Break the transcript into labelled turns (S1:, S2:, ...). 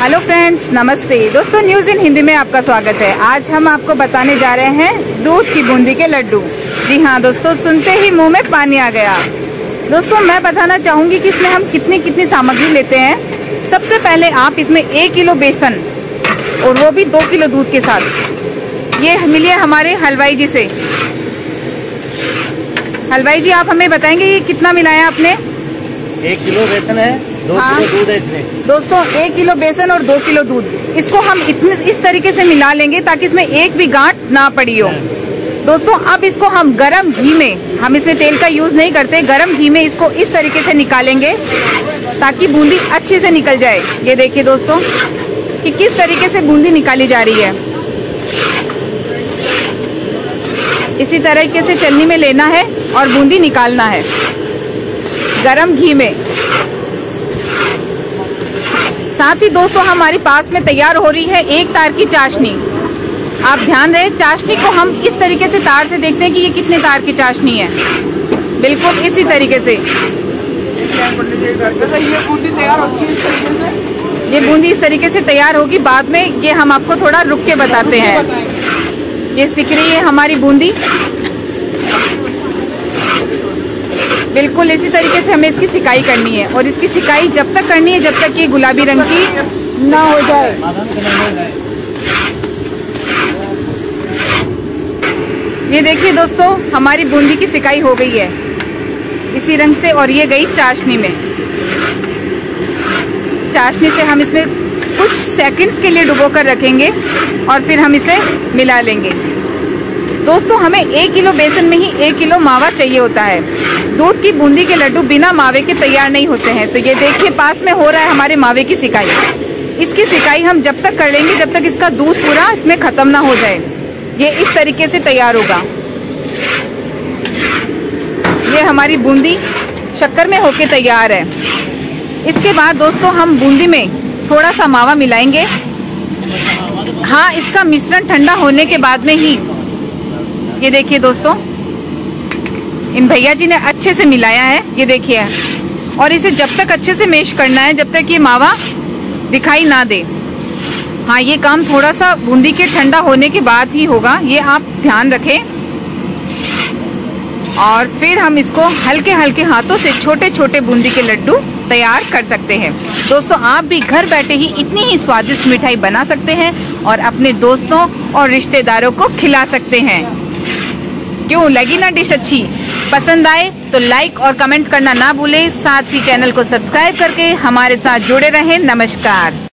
S1: Hello friends, नमस्ते दोस्तों। News इन हिंदी में आपका स्वागत है। आज हम आपको बताने जा रहे हैं दूध की बूंदी के लड्डू। जी हाँ दोस्तों, सुनते ही मुंह में पानी आ गया। दोस्तों मैं बताना चाहूँगी कि इसमें हम कितनी सामग्री लेते हैं। सबसे पहले आप इसमें 1 किलो बेसन और वो भी 2 किलो दूध के साथ। ये मिली है हमारे हलवाई जी से। हलवाई जी, आप हमें बताएंगे ये कितना मिलाया आपने?
S2: 1 किलो बेसन है, 2 किलो दूध है इसमें।
S1: दोस्तों 1 किलो बेसन और 2 किलो दूध, इसको हम इस तरीके से मिला लेंगे ताकि इसमें एक भी गांठ ना पड़ी हो। दोस्तों अब इसको हम गरम घी में, हम इसमें तेल का यूज नहीं करते, गरम घी में इसको इस तरीके से निकालेंगे ताकि बूंदी अच्छे से निकल जाए। ये देखिए दोस्तों कि किस तरीके से बूंदी निकाली जा रही है। इसी तरीके से चलनी में लेना है और बूंदी निकालना है गरम घी में। साथ ही दोस्तों हमारे पास में तैयार हो रही है 1 तार की चाशनी। आप ध्यान रहे, चाशनी को हम इस तरीके से तार से देखते हैं कि ये कितने तार की चाशनी है। बिल्कुल इसी तरीके से ये बूंदी इस तरीके से तैयार होगी। बाद में ये हम आपको थोड़ा रुक के बताते हैं। ये सिक रही है हमारी बूंदी। बिल्कुल इसी तरीके से हमें इसकी सिकाई करनी है और इसकी सिकाई जब तक करनी है जब तक ये गुलाबी रंग की ना हो जाए। ये देखिए दोस्तों, हमारी बूंदी की सिकाई हो गई है इसी रंग से और ये गई चाशनी में। चाशनी से हम इसमें कुछ सेकंड्स के लिए डुबो कर रखेंगे और फिर हम इसे मिला लेंगे। दोस्तों हमें 1 किलो बेसन में ही 1 किलो मावा चाहिए होता है। दूध की बूंदी के लड्डू बिना मावे के तैयार नहीं होते हैं। तो ये देखिए पास में हो रहा है हमारे मावे की सिकाई। इसकी सिकाई हम जब तक कर लेंगे जब तक इसका दूध पूरा इसमें खत्म ना हो जाए। ये इस तरीके से तैयार होगा। ये हमारी बूंदी शक्कर में होके तैयार है। इसके बाद दोस्तों हम बूंदी में थोड़ा सा मावा मिलाएंगे। हाँ, इसका मिश्रण ठंडा होने के बाद में ही, ये देखिए दोस्तों इन भैया जी ने अच्छे से मिलाया है। ये देखिए, और इसे जब तक अच्छे से मैश करना है जब तक ये मावा दिखाई ना दे। हाँ, ये काम थोड़ा सा बूंदी के ठंडा होने के बाद ही होगा, ये आप ध्यान रखें। और फिर हम इसको हल्के हल्के हाथों से छोटे छोटे बूंदी के लड्डू तैयार कर सकते हैं। दोस्तों आप भी घर बैठे ही इतनी ही स्वादिष्ट मिठाई बना सकते हैं और अपने दोस्तों और रिश्तेदारों को खिला सकते हैं। क्यों लगी ना डिश अच्छी? पसंद आए तो लाइक और कमेंट करना ना भूलें। साथ ही चैनल को सब्सक्राइब करके हमारे साथ जुड़े रहें। नमस्कार।